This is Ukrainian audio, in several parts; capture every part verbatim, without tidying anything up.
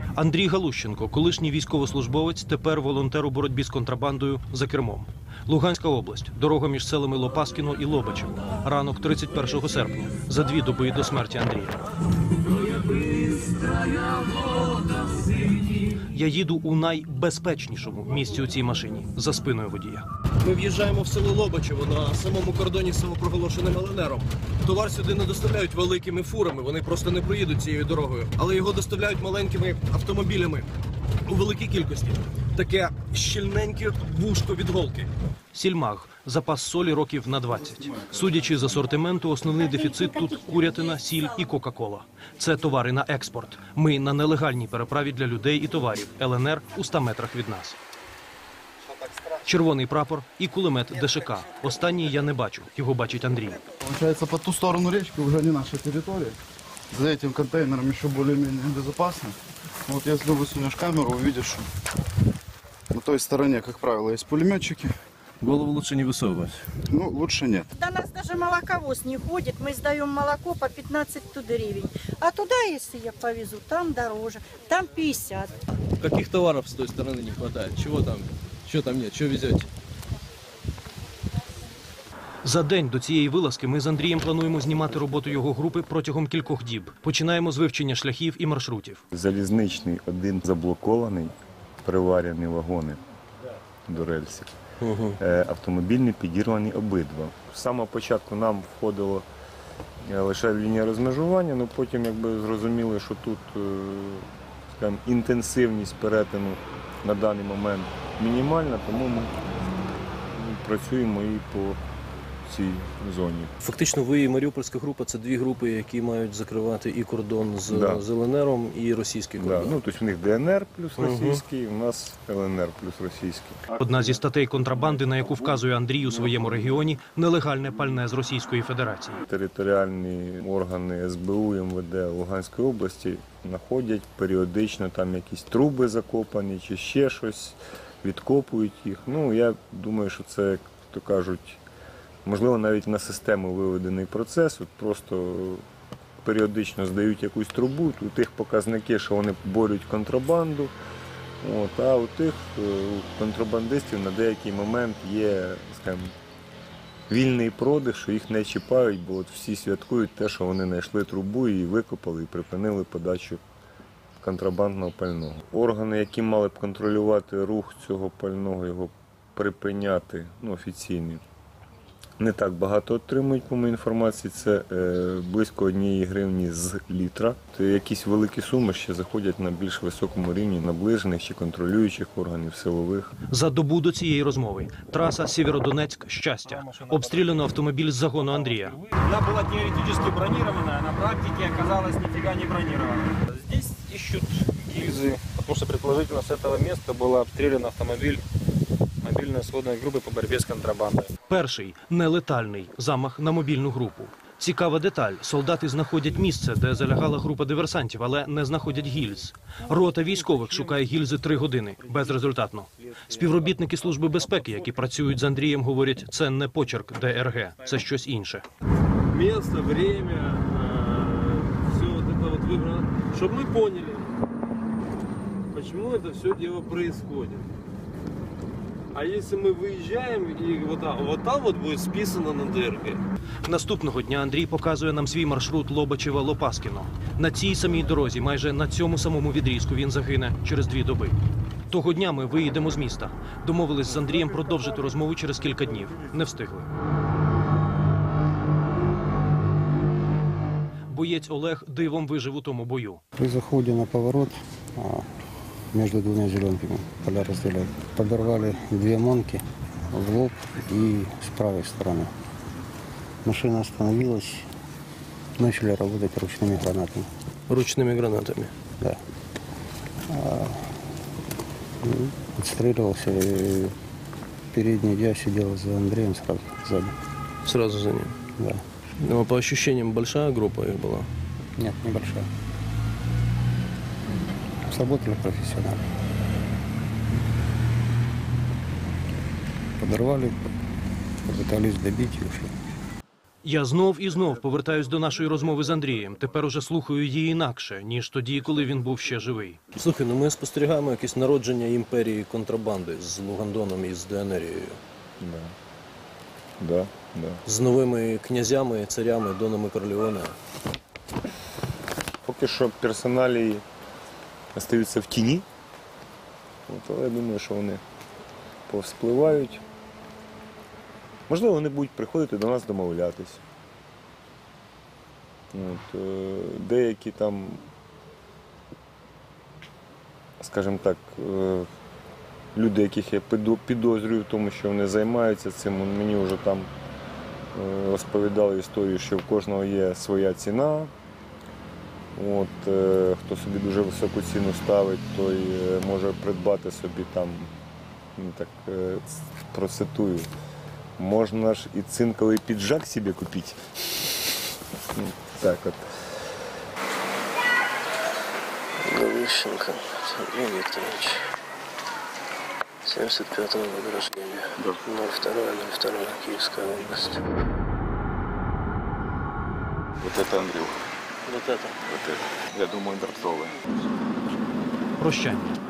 Андрій Галущенко, колишній військовослужбовець, тепер волонтер у боротьбі з контрабандою за кермом. Луганська область. Дорога між селами Лопаскіно і Лобачево. Ранок тридцять першого серпня. За дві доби до смерті Андрія. Я їду у найбезпечнішому місці у цій машині. За спиною водія. Ми в'їжджаємо в село Лобачево на самому кордоні з самопроголошеним ел ен ером. Товар сюди не доставляють великими фурами, вони просто не проїдуть цією дорогою. Але його доставляють маленькими автомобілями у великій кількості. Таке щільненьке вушко від голки. Сільмаг. Запас солі років на двадцять. Судячи з асортименту, основний дефіцит тут – курятина, сіль і кока-кола. Це товари на експорт. Ми на нелегальній переправі для людей і товарів. ел ен ер у ста метрах від нас. Червоний прапор і кулемет де ше ка. Останній я не бачу. Його бачить Андрій. Получается, по ту сторону речки уже не наша территория. За этим контейнером еще более-менее безопасно. Вот если высунешь камеру, увидишь, что на той стороне, как правило, есть пулеметчики. Голову лучше не высовывать. Ну, лучше нет. До нас даже молоковоз не ходит. Мы сдаем молоко по пятнадцать гривен. А туда, если я повезу, там дороже. Там пятьдесят. Каких товаров с той стороны не хватает? Чего там? Что там нет? Что везете? За день до цієї вилазки ми з Андрієм плануємо знімати роботу його групи протягом кількох діб. Починаємо з вивчення шляхів і маршрутів. Залізничний один заблокований, приварені вагони до рельсів. Угу. Автомобільні підірвані обидва. З самого початку нам входило лише лінія розмежування, але потім якби зрозуміли, що тут скажімо, інтенсивність перетину на даний момент мінімальна, тому ми працюємо і по цій зоні. Фактично ви і Маріупольська група – це дві групи, які мають закривати і кордон з, да. з ел ен ером, і російський кордон. Да. Ну, тобто в них де ен ер плюс російський, угу. У нас ел ен ер плюс російський. Одна зі статей контрабанди, на яку вказує Андрій у своєму регіоні – нелегальне пальне з Російської Федерації. Територіальні органи ес бе у, ем ве де Луганської області знаходять періодично там якісь труби закопані чи ще щось, відкопують їх. Ну, я думаю, що це, як то кажуть, можливо, навіть на систему виведений процес, от просто періодично здають якусь трубу, у тих показники, що вони борють контрабанду, от, а у тих у контрабандистів на деякий момент є, скажімо, вільний продаж, що їх не чіпають, бо от всі святкують те, що вони знайшли трубу і викопали, і припинили подачу контрабандного пального. Органи, які мали б контролювати рух цього пального, його припиняти, ну, офіційні, не так багато отримують, по моїй інформації, це е, близько однієї гривні з літра. Якісь великі суми ще заходять на більш високому рівні наближених чи контролюючих органів, силових. За добу до цієї розмови. Траса Сєвєродонецьк-Щастя. Обстріляно автомобіль з загону Андрія. Вона була теоретично бронирована, а на практиці оказалось ніфіга не бронирована. Здесь ищут гильзы, потому что предположительно с этого места был обстрелян автомобиль мобільної сходної групи по боротьбі з контрабандою. Перший – нелетальний замах на мобільну групу. Цікава деталь. Солдати знаходять місце, де залягала група диверсантів, але не знаходять гільз. Рота військових шукає гільзи три години. Безрезультатно. Співробітники Служби безпеки, які працюють з Андрієм, говорять, це не почерк де ер ге, це щось інше. Місце, время, все вот это вот вибрано. Щоб ми поняли, чому це все діло происходит. А якщо ми виїжджаємо, і вот там, вот там вот буде списано на де ер ге. Наступного дня Андрій показує нам свій маршрут Лобачево-Лопаскіно. На цій самій дорозі, майже на цьому самому відрізку, він загине через дві доби. Того дня ми виїдемо з міста. Домовились з Андрієм продовжити розмову через кілька днів. Не встигли. Боєць Олег дивом вижив у тому бою. При заході на поворот между двумя зеленками поля разделяют. Подорвали две монки в лоб и с правой стороны. Машина остановилась, начали работать ручными гранатами. Ручными гранатами? Да. А, ну, отстреливался. Передний я сидел за Андреем сразу сзади. Сразу за ним? Да. Но по ощущениям большая группа их была? Нет, небольшая. Сработали профессионально. Подорвали, попытались добить и ушли. Я знов і знов повертаюсь до нашої розмови з Андрієм. Тепер уже слухаю її інакше, ніж тоді, коли він був ще живий. Слухай, ну ми спостерігаємо якесь народження імперії контрабанди з Лугандоном і з ДНРією. Да. Да, да. З новими князями, царями, донами Корлеоне. Поки що персоналії залишаються в тіні, от, але я думаю, що вони повспливають. Можливо, вони будуть приходити до нас домовлятись. От, е, деякі там, скажімо так, е, люди, яких я піду- підозрюю в тому, що вони займаються цим, мені вже там е, розповідали історію, що в кожного є своя ціна. От, е, хто собі дуже високу ціну ставить, той е, може придбати собі там, ну, так е, процитую, можна ж і цинковий піджак собі купити. Ну, так от. Галущенко Андрей Викторович. семьдесят пятого года рождения. ноль второе ноль второе Киевская область. Вот это Андрюх. Вот это. Вот это. Я думаю, дартовый. Прощання.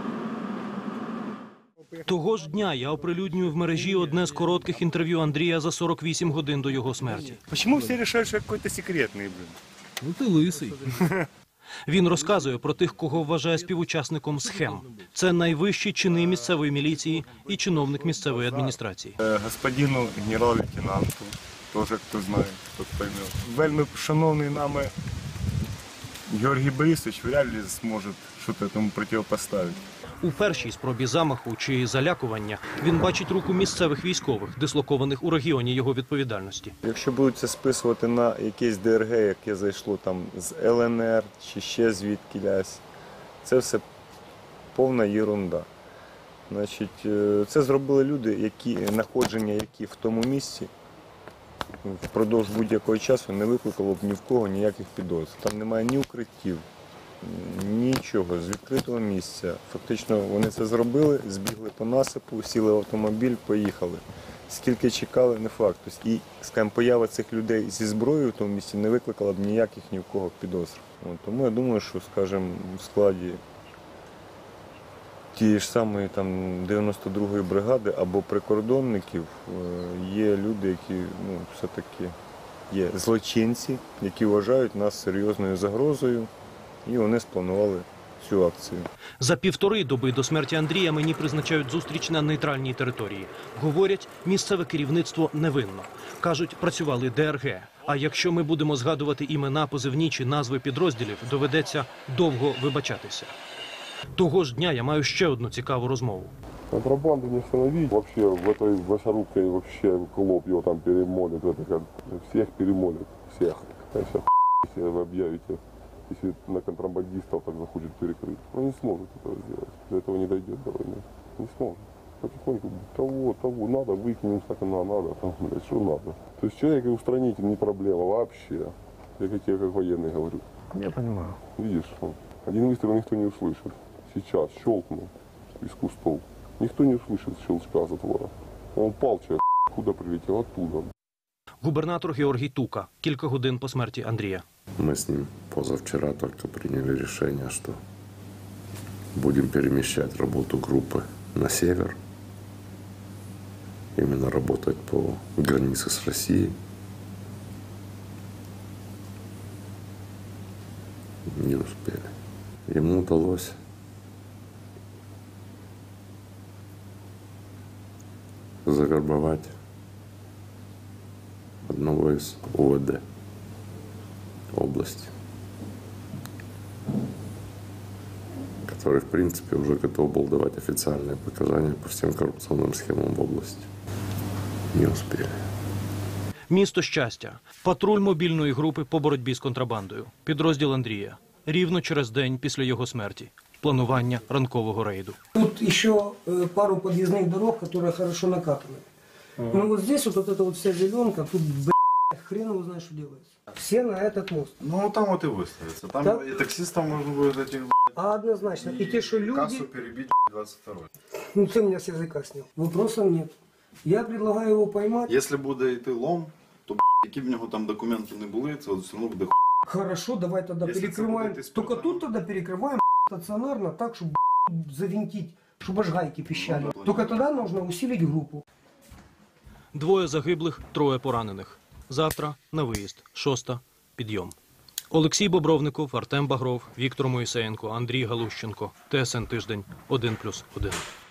Того ж дня я оприлюднюю в мережі одне з коротких інтерв'ю Андрія за сорок вісім годин до його смерті. Чому всі вирішують, що я якийсь секретний, блин? Ну ти лисий. Він розказує про тих, кого вважає співучасником схем. Це найвищі чини місцевої міліції і чиновник місцевої адміністрації. Е, Господину генерал-лейтенанту, теж хто знає, хто пойме. Вельми шановний нами Георгій Борисович вряд ли зможе щось тому противопоставити. У першій спробі замаху чи залякування він бачить руку місцевих військових, дислокованих у регіоні його відповідальності. Якщо будуть це списувати на якесь ДРГ, яке зайшло там з Л Н Р чи ще звідкілясь, це все повна єрунда. Значить, е, це зробили люди, які, знаходження які в тому місці впродовж будь-якого часу не викликало б ні в кого ніяких підозр. Там немає ні укриттів, нічого, з відкритого місця. Фактично вони це зробили, збігли по насипу, сіли в автомобіль, поїхали. Скільки чекали, не факт. Тобто, і, скажімо, поява цих людей зі зброєю в тому місці не викликала б ніяких ні в кого підозр. От, тому я думаю, що, скажімо, в складі тієї ж самої там дев'яносто другої бригади або прикордонників є люди, які, ну, все-таки є злочинці, які вважають нас серйозною загрозою, і вони спланували цю акцію. За півтори доби до смерті Андрія мені призначають зустріч на нейтральній території. Говорять, місцеве керівництво невинно. Кажуть, працювали Д Р Г. А якщо ми будемо згадувати імена, позивні чи назви підрозділів, доведеться довго вибачатися. Того ж дня я маю ще одну цікаву розмову. Контрабанду не остановить. Вообще в этой мясорубке вообще клоп его там перемолит. Это как всех перемолит. Всех. Если если вы объявите, если на контрабандистов так захочет перекрыть. Он не сможет этого сделать. До этого не дойдет до войны. Не сможет. Потихоньку того, того надо, выкинем с окна, надо, там, блядь, что надо. То есть человека устранить не проблема вообще. Я как я как военный говорю. Я понимаю. Видишь, один выстрел никто не услышит. Сейчас щелкнул из кустов. Никто не услышит щелчка затвора. Он упал, человек, куда прилетел, оттуда. Губернатор Георгій Тука. Кілька годин по смерті Андрія. Мы с ним позавчера только приняли решение, что будем перемещать работу группы на север. Именно работать по границе с Россией. Не успели. Ему удалось завербовать одного из О В Д области, который, в принципе, уже готов был давать официальные показания по всем коррупционным схемам в области. Не успели. Місто Щастя. Патруль мобільної групи по боротьбі з контрабандою. Підрозділ Андрія. Рівно через день після його смерті. Планування ранкового рейду. Тут ще пару під'їзних дорог, які хорошо накатаны. Mm. Ну вот здесь вот, вот эта вот вся зеленка, тут, блядь, хрен его знает, что делается. Все на этот мост. Ну там вот и выставится. Там, там... и таксистам можно будет этих, блядь, а однозначно. И, и те, что люди... кассу перебить, двадцать второй. Ну ты меня с языка снял. Вопросов нет. Я предлагаю его поймать. Если будет идти лом, то, блядь, які б в нього там документи не були, це все одно буде Хорошо, давай тогда Если перекрываем. это будет Только тут тогда перекрываем стационарно так, чтобы завинтить, чтобы аж гайки пищали. Только тогда нужно усилить группу. Двоє загиблих, троє поранених. Завтра на виїзд. Шоста. Підйом. Aleksei Bobrovnikov, Артем Багров, Віктор Моїсеєнко, Андрій Галущенко. Т С Н Тиждень. один плюс один.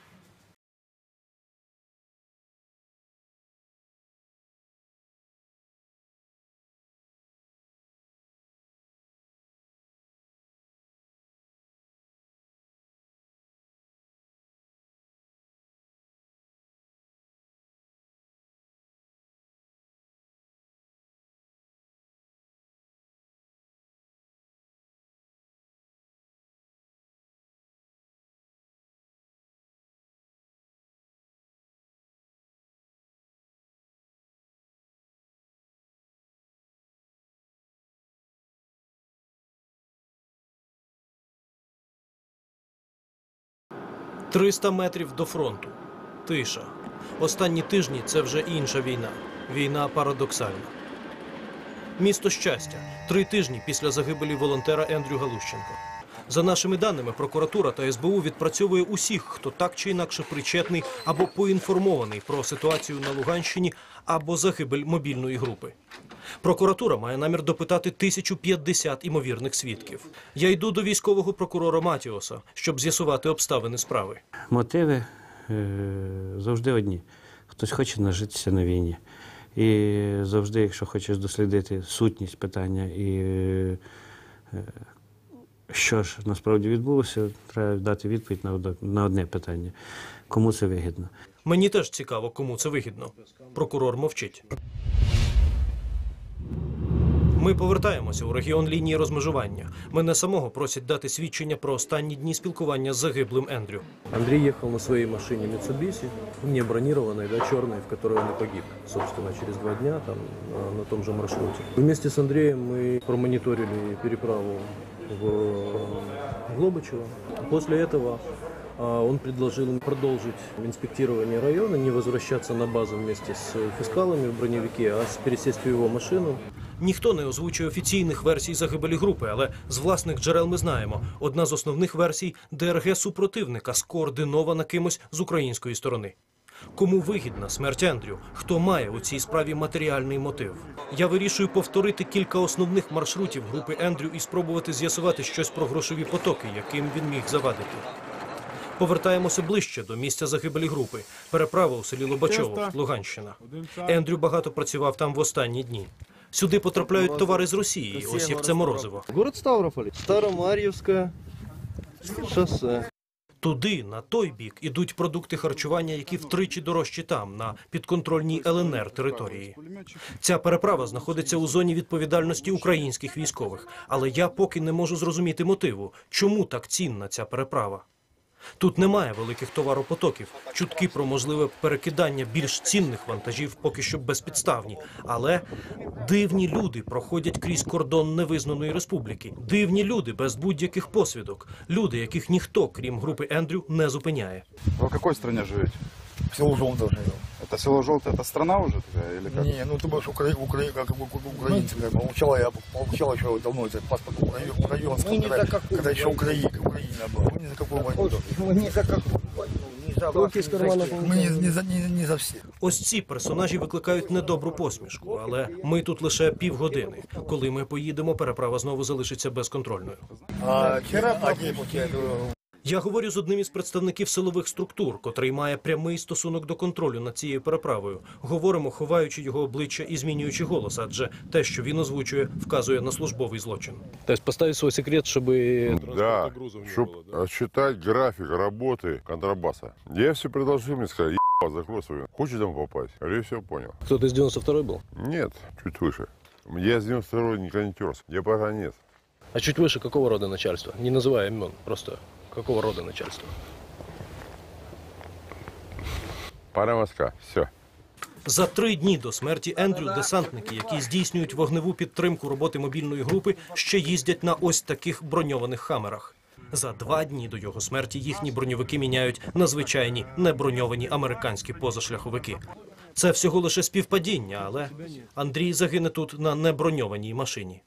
триста метрів до фронту. Тиша. Останні тижні – це вже інша війна. Війна парадоксальна. Місто Щастя. Три тижні після загибелі волонтера Ендрю Галущенко. За нашими даними, прокуратура та С Б У відпрацьовує усіх, хто так чи інакше причетний або поінформований про ситуацію на Луганщині, або загибель мобільної групи. Прокуратура має намір допитати тисячу п'ятдесят імовірних свідків. Я йду до військового прокурора Матіоса, щоб з'ясувати обставини справи. Мотиви е, завжди одні. Хтось хоче нажитися на війні. І завжди, якщо хочеш дослідити сутність питання і е, що ж насправді відбулося, треба дати відповідь на, на одне питання. Кому це вигідно? Мені теж цікаво, кому це вигідно. Прокурор мовчить. Ми повертаємося у регіон лінії розмежування. Мене самого просять дати свідчення про останні дні спілкування з загиблим Ендрю. Андрей ехал на своей машине Mitsubishi, не бронированной, да, черной, в которой он и погиб, собственно, через два дня там, на, на том же маршруте. Вместе с Андреем мы промониторили переправу в Глобычево. После этого он предложил продолжить инспектирование района, не возвращаться на базу вместе с фискалами в броневике, а пересесть в его машину. Ніхто не озвучує офіційних версій загибелі групи, але з власних джерел ми знаємо. Одна з основних версій – Д Р Г супротивника, скоординована кимось з української сторони. Кому вигідна смерть Ендрю? Хто має у цій справі матеріальний мотив? Я вирішую повторити кілька основних маршрутів групи Ендрю і спробувати з'ясувати щось про грошові потоки, яким він міг завадити. Повертаємося ближче до місця загибелі групи. Переправа у селі Лобачово, Луганщина. Ендрю багато працював там в останні дні. Сюди потрапляють товари з Росії, ось як це морозиво. Город Ставрополь, Старомар'ївське шосе. Туди, на той бік, ідуть продукти харчування, які втричі дорожчі там, на підконтрольній Л Н Р території. Ця переправа знаходиться у зоні відповідальності українських військових. Але я поки не можу зрозуміти мотиву, чому так цінна ця переправа. Тут немає великих товаропотоків. Чутки про можливе перекидання більш цінних вантажів поки що безпідставні. Але дивні люди проходять крізь кордон невизнаної республіки. Дивні люди без будь-яких посвідок. Люди, яких ніхто, крім групи Ендрю, не зупиняє. Ви в якій країні живете? Село Желтое живем. Это село Желтое, это страна уже такая или как? Не, ну ты будешь укра... Укра... как украинцы, как бы. Получала я получала еще давно этот паспорт украинский, Мы не когда, за какую когда еще Украина, Украина была. Мы не за какую войну. Мы не за какую войну, не за вас, не за всех. Мы не, не, за, не, не за всех. Ось ці персонажі викликають недобру посмішку, але ми тут лише півгодини. Коли ми поїдемо, переправа знову залишиться безконтрольною. А вчера а где пути? Я говорю з одним із представників силових структур, котрий має прямий стосунок до контролю над цією переправою. Говоримо, ховаючи його обличчя і змінюючи голос, адже те, що він озвучує, вказує на службовий злочин. Тобто поставити свій секрет, щоб... Да, чтобы считать график работы контрабаса. Я все предложил, мне сказали, ебать, закрой свою. Хочешь там попасть? Я все понял. Кто-то из девяносто второй был? Нет, чуть выше. Я с девяносто второй никогда не терся. Я пока нет. А чуть выше какого рода начальства? Не называя имен, просто какого рода начальства? Пора Москва, все. За три дні до смерті Ендрю десантники, які здійснюють вогневу підтримку роботи мобільної групи, ще їздять на ось таких броньованих хамерах. За два дні до його смерті їхні броньовики міняють на звичайні неброньовані американські позашляховики. Це всього лише співпадіння, але Андрій загине тут на неброньованій машині.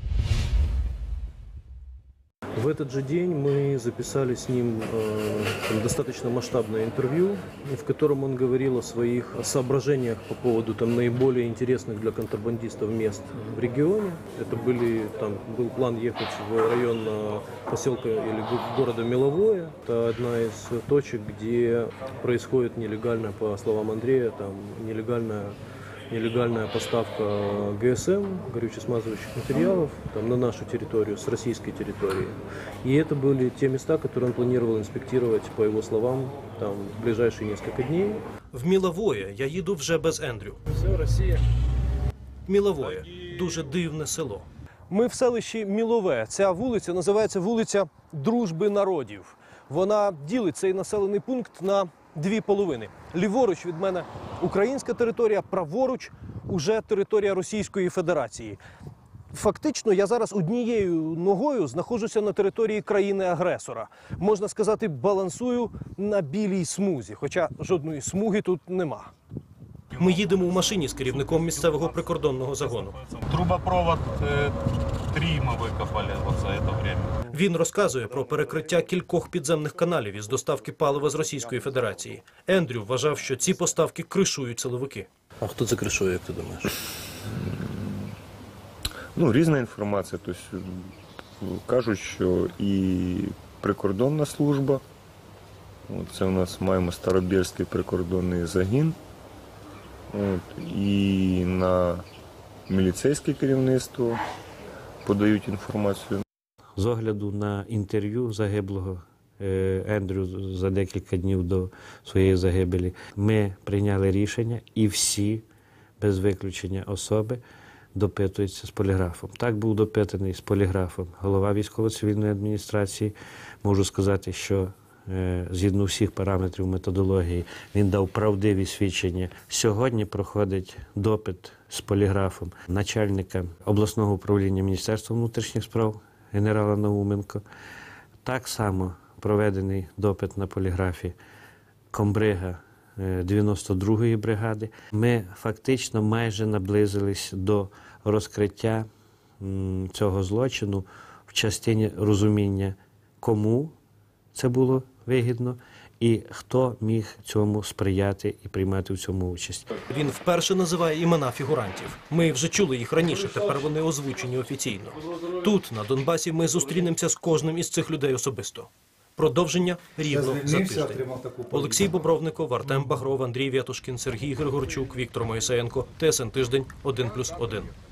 В этот же день мы записали с ним э, достаточно масштабное интервью, в котором он говорил о своих соображениях по поводу там, наиболее интересных для контрабандистов мест в регионе. Это были, там, был план ехать в район э, поселка или города Меловое. Это одна из точек, где происходит нелегальная, по словам Андрея, там, нелегальная нелегальная поставка ГСМ, горюче-смазывающих материалов, там, на нашу территорию, с российской территории. И это были те места, которые он планировал инспектировать, по его словам, там, в ближайшие несколько дней. В Міловоє я їду вже без Ендрю. Все, Росія. Міловоє – дуже дивне село. Ми в селищі Мілове. Ця вулиця називається вулиця Дружби народів. Вона ділить цей населений пункт на дві половини. Ліворуч від мене українська територія, праворуч уже територія Російської Федерації. Фактично, я зараз однією ногою знаходжуся на території країни-агресора. Можна сказати, балансую на білій смузі, хоча жодної смуги тут нема. Ми їдемо в машині з керівником місцевого прикордонного загону. Трубопровод три ми викопали за це время. Він розказує про перекриття кількох підземних каналів із доставки палива з Російської Федерації. Ендрю вважав, що ці поставки кришують силовики. А хто це кришує, як ти думаєш? Ну, різна інформація. Тобто, кажуть, що і прикордонна служба, от це у нас маємо Старобєрський прикордонний загін, от, і на міліцейське керівництво подають інформацію. З огляду на інтерв'ю загиблого Ендрю за декілька днів до своєї загибелі, ми прийняли рішення і всі, без виключення особи, допитуються з поліграфом. Так був допитаний з поліграфом голова військово-цивільної адміністрації. Можу сказати, що згідно всіх параметрів методології він дав правдиві свідчення. Сьогодні проходить допит з поліграфом начальника обласного управління Міністерства внутрішніх справ генерала Науменко. Так само проведений допит на поліграфі комбрига дев'яносто другої бригади. Ми фактично майже наблизились до розкриття цього злочину в частині розуміння, кому це було вигідно і хто міг цьому сприяти і приймати в цьому участь. Він вперше називає імена фігурантів. Ми вже чули їх раніше, тепер вони озвучені офіційно. Тут, на Донбасі, ми зустрінемося з кожним із цих людей особисто. Продовження рівно за тиждень. Aleksei Bobrovnikov, Артем Багров, Андрій Вєтушкін, Сергій Григорчук, Віктор Моїсеєнко. Т С Н Тиждень, один плюс один.